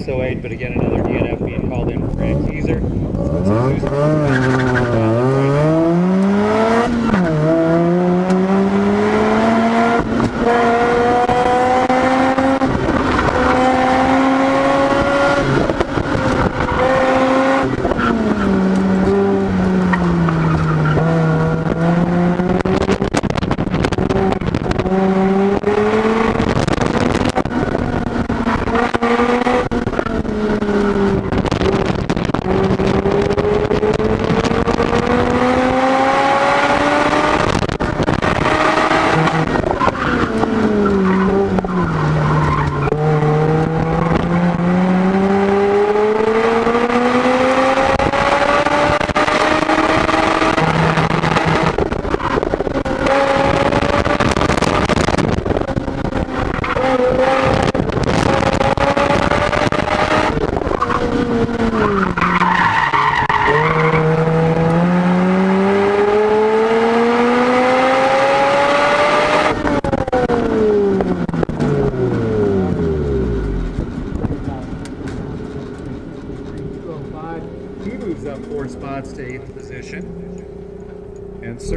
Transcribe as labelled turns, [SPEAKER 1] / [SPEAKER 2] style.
[SPEAKER 1] RX-8, but again, another DNF being called in for a teaser. Let's put some boost right now. He moves up 4 spots to 8th position. And